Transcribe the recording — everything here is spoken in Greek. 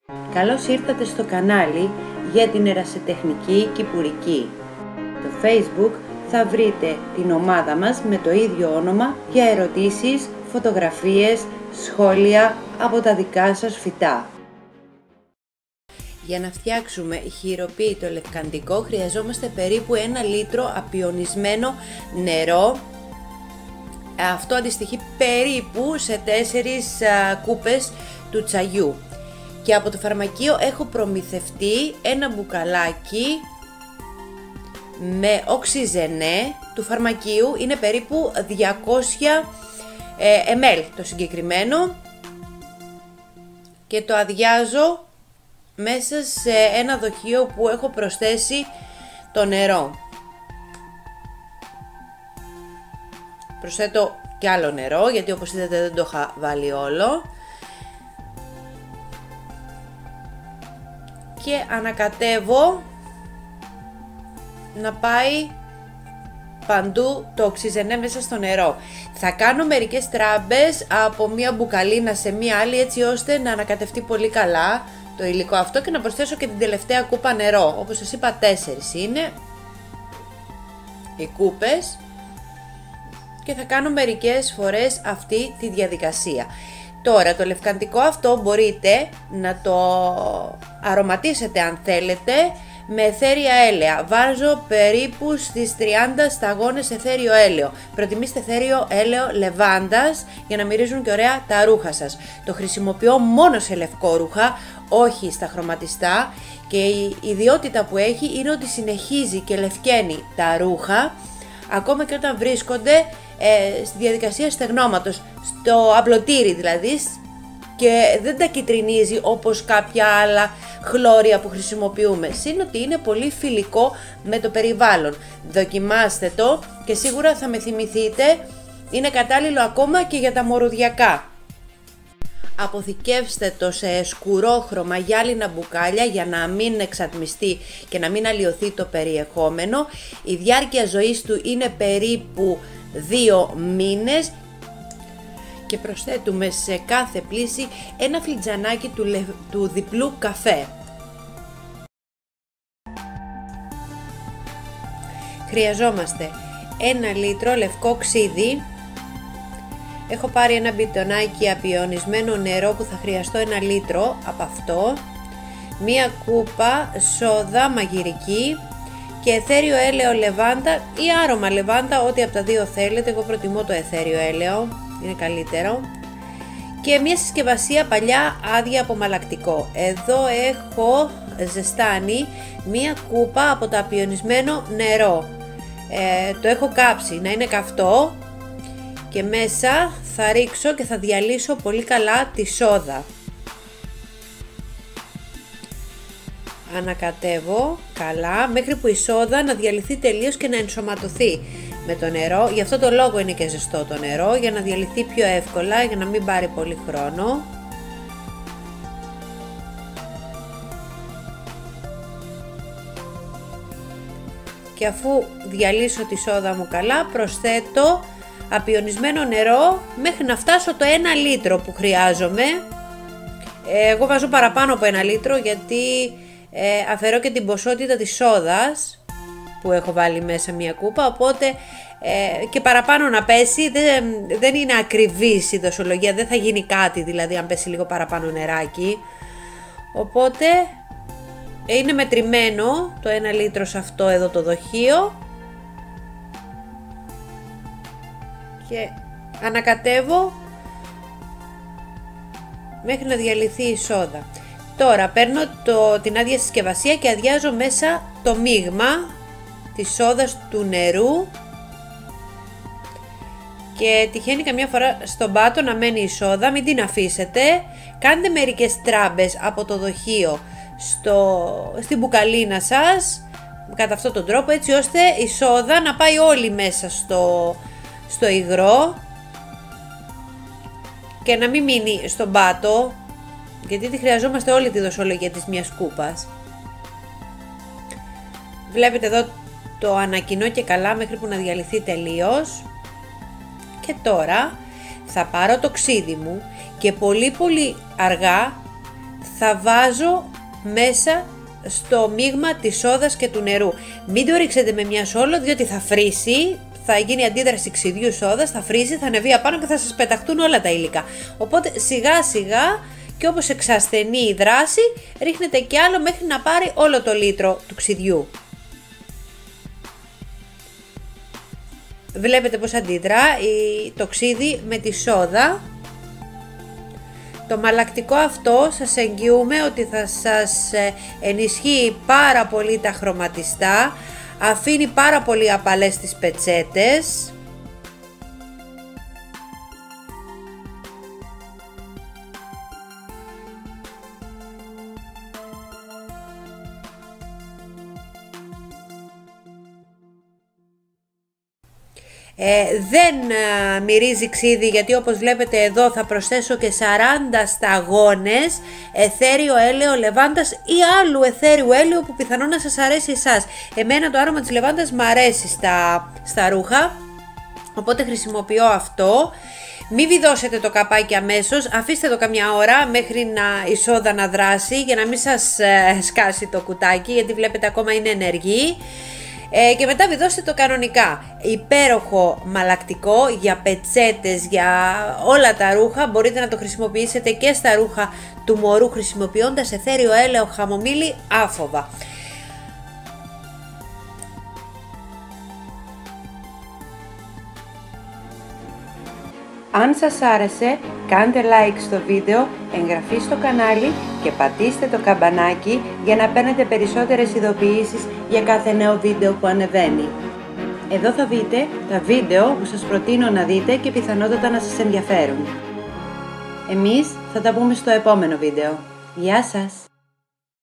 Καλώς ήρθατε στο κανάλι για την ερασιτεχνική κυπουρική. Στο Facebook θα βρείτε την ομάδα μας με το ίδιο όνομα για ερωτήσεις, φωτογραφίες, σχόλια από τα δικά σας φυτά. Για να φτιάξουμε χειροποίητο λευκαντικό χρειαζόμαστε περίπου 1 λίτρο απιονισμένο νερό. Αυτό αντιστοιχεί περίπου σε 4 κούπες του τσαγιού. Και από το φαρμακείο έχω προμηθευτεί ένα μπουκαλάκι με οξυζενέ του φαρμακείου, είναι περίπου 200 ml το συγκεκριμένο, και το αδειάζω μέσα σε ένα δοχείο που έχω προσθέσει το νερό. Προσθέτω και άλλο νερό γιατί όπως είδατε δεν το είχα βάλει όλο. Και ανακατεύω να πάει παντού το οξυζενέ μέσα στο νερό. Θα κάνω μερικές τράμπες από μία μπουκαλίνα σε μία άλλη έτσι ώστε να ανακατευτεί πολύ καλά το υλικό αυτό και να προσθέσω και την τελευταία κούπα νερό. Όπως σας είπα 4 είναι οι κούπες και θα κάνω μερικές φορές αυτή τη διαδικασία. Τώρα το λευκαντικό αυτό μπορείτε να το αρωματίσετε αν θέλετε με αιθέρια έλαια. Βάζω περίπου στις 30 σταγόνες αιθέριο έλαιο. Προτιμήστε αιθέριο έλαιο λεβάντας για να μυρίζουν και ωραία τα ρούχα σας. Το χρησιμοποιώ μόνο σε λευκό ρούχα, όχι στα χρωματιστά, και η ιδιότητα που έχει είναι ότι συνεχίζει και λευκαίνει τα ρούχα ακόμα και όταν βρίσκονται στη διαδικασία στεγνώματος, στο απλωτήρι δηλαδή, και δεν τα κυτρινίζει όπως κάποια άλλα χλώρια που χρησιμοποιούμε. Συν ότι είναι πολύ φιλικό με το περιβάλλον. Δοκιμάστε το και σίγουρα θα με θυμηθείτε. Είναι κατάλληλο ακόμα και για τα μορουδιακά. Αποθηκεύστε το σε σκουρόχρωμα γυάλινα μπουκάλια για να μην εξατμιστεί και να μην αλλοιωθεί το περιεχόμενο. Η διάρκεια ζωής του είναι περίπου 2 μήνες και προσθέτουμε σε κάθε πλύση ένα φλιτζανάκι του διπλού καφέ. Χρειαζόμαστε 1 λίτρο λευκό ξύδι. Έχω πάρει ένα μπιτονάκι απιονισμένο νερό που θα χρειαστώ 1 λίτρο από αυτό, μία κούπα σόδα μαγειρική και αιθέριο έλαιο λεβάντα ή άρωμα λεβάντα, ό,τι από τα δύο θέλετε. Εγώ προτιμώ το αιθέριο έλαιο, είναι καλύτερο. Και μία συσκευασία παλιά άδεια από μαλακτικό. Εδώ έχω ζεστάνει μία κούπα από το απιονισμένο νερό. Το έχω κάψει να είναι καυτό και μέσα θα ρίξω και θα διαλύσω πολύ καλά τη σόδα. Ανακατεύω καλά μέχρι που η σόδα να διαλυθεί τελείως και να ενσωματωθεί με το νερό. Γι' αυτό το λόγο είναι και ζεστό το νερό, για να διαλυθεί πιο εύκολα, για να μην πάρει πολύ χρόνο. Και αφού διαλύσω τη σόδα μου καλά, προσθέτω απιονισμένο νερό μέχρι να φτάσω το 1 λίτρο που χρειάζομαι. Εγώ βάζω παραπάνω από 1 λίτρο γιατί αφαιρώ και την ποσότητα της σόδας που έχω βάλει μέσα μία κούπα, οπότε και παραπάνω να πέσει δεν είναι ακριβής η δοσολογία, δεν θα γίνει κάτι δηλαδή αν πέσει λίγο παραπάνω νεράκι, οπότε είναι μετρημένο το 1 λίτρο σε αυτό εδώ το δοχείο και ανακατεύω μέχρι να διαλυθεί η σόδα. Τώρα παίρνω την άδεια συσκευασία και αδειάζω μέσα το μείγμα της σόδας, του νερού, και τυχαίνει καμιά φορά στον πάτο να μένει η σόδα, μην την αφήσετε. Κάντε μερικές τράμπες από το δοχείο στην μπουκαλίνα σας κατά αυτόν τον τρόπο, έτσι ώστε η σόδα να πάει όλη μέσα στο υγρό και να μην μείνει στον πάτο, γιατί τη χρειαζόμαστε όλη τη δοσολογία της μιας κούπας. Βλέπετε εδώ το ανακοινώ και καλά μέχρι που να διαλυθεί τελείως. Και τώρα θα πάρω το ξύδι μου και πολύ αργά θα βάζω μέσα στο μείγμα της σόδας και του νερού. Μην το ρίξετε με μια σόλο, διότι θα φρίσει, θα γίνει αντίδραση ξυδιού σόδας, θα φρίσει, θα ανεβεί απάνω και θα σας πεταχτούν όλα τα υλικά. Οπότε σιγά σιγά και όπως εξασθενεί η δράση, ρίχνετε κι άλλο μέχρι να πάρει όλο το λίτρο του ξυδιού. Βλέπετε πως αντιδρά το ξύδι με τη σόδα. Το μαλακτικό αυτό σας εγγυούμε ότι θα σας ενισχύει πάρα πολύ τα χρωματιστά, αφήνει πάρα πολύ απαλές τις πετσέτες. Δεν μυρίζει ξύδι, γιατί όπως βλέπετε εδώ θα προσθέσω και 40 σταγόνες εθέριο έλαιο λεβάντας ή άλλου εθέριου έλαιο που πιθανόν να σας αρέσει εσάς. Εμένα το άρωμα της λεβάντας μ' αρέσει στα ρούχα, οπότε χρησιμοποιώ αυτό. Μην βιδώσετε το καπάκι αμέσως, αφήστε το καμιά ώρα μέχρι η σόδα να δράσει για να μην σας σκάσει το κουτάκι, γιατί βλέπετε ακόμα είναι ενεργή. Και μετά βιδώστε το κανονικά. Υπέροχο μαλακτικό για πετσέτες, για όλα τα ρούχα. Μπορείτε να το χρησιμοποιήσετε και στα ρούχα του μωρού χρησιμοποιώντας εθέριο έλαιο χαμομήλι άφοβα. Αν σας άρεσε, κάντε like στο βίντεο, εγγραφή στο κανάλι και πατήστε το καμπανάκι για να παίρνετε περισσότερες ειδοποιήσεις για κάθε νέο βίντεο που ανεβαίνει. Εδώ θα δείτε τα βίντεο που σας προτείνω να δείτε και πιθανότατα να σας ενδιαφέρουν. Εμείς θα τα πούμε στο επόμενο βίντεο. Γεια σας!